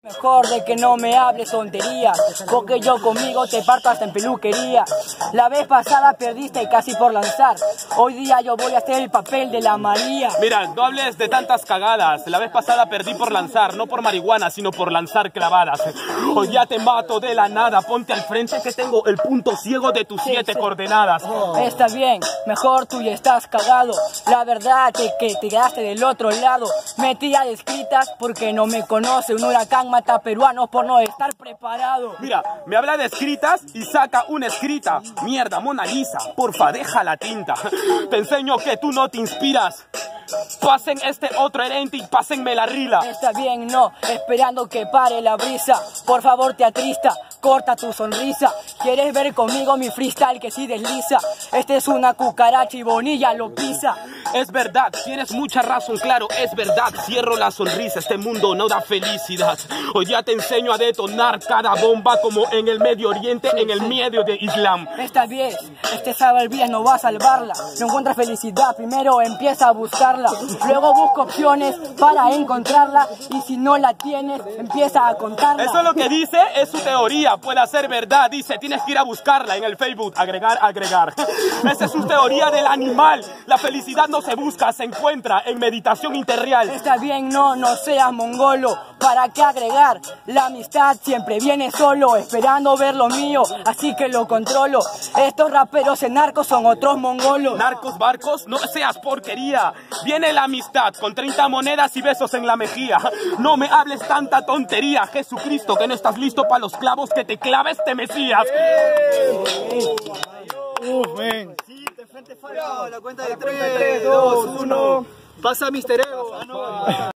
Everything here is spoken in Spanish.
Mejor de que no me hables tonterías, porque yo conmigo te parto hasta en peluquería. La vez pasada perdiste casi por lanzar, hoy día yo voy a hacer el papel de la María. Mira, no hables de tantas cagadas, la vez pasada perdí por lanzar, no por marihuana, sino por lanzar clavadas. Hoy ya te mato de la nada, ponte al frente que tengo el punto ciego de tus 7 coordenadas. Está bien, mejor tú ya estás cagado, la verdad es que te quedaste del otro lado. Metí a descritas porque no me conoce, un huracán mata peruanos por no estar preparado. Mira, me habla de escritas y saca una escrita. Mierda, Mona Lisa, porfa, deja la tinta. Te enseño que tú no te inspiras. Pasen este otro herente y pásenme la rila. Está bien, no, esperando que pare la brisa. Por favor, te atrista, corta tu sonrisa. ¿Quieres ver conmigo mi freestyle que sí desliza? Este es una cucaracha y Bonilla lo pisa. Es verdad, tienes mucha razón, claro, es verdad. Cierro la sonrisa, este mundo no da felicidad. Hoy ya te enseño a detonar cada bomba como en el Medio Oriente, en el medio de Islam. Está bien, este saber vías no va a salvarla. No encuentras felicidad, primero empieza a buscarla. Luego busca opciones para encontrarla. Y si no la tienes, empieza a contarla. Eso es lo que dice, es su teoría, puede ser verdad. Dice, tienes que ir a buscarla en el Facebook, agregar. Esa es su teoría del animal. La felicidad no se busca, se encuentra en meditación interreal. Está bien, no seas mongolo. ¿Para qué agregar? La amistad siempre viene solo, esperando ver lo mío, así que lo controlo. Estos raperos en narcos son otros mongolos. Narcos, barcos, no seas porquería. Viene la amistad con 30 monedas y besos en la mejilla. No me hables tanta tontería, Jesucristo, que no estás listo para los clavos que te clava este Mesías. Men. Sí, de frente falso. La cuenta de 3, 2, 1. Pasa Mr. Ego.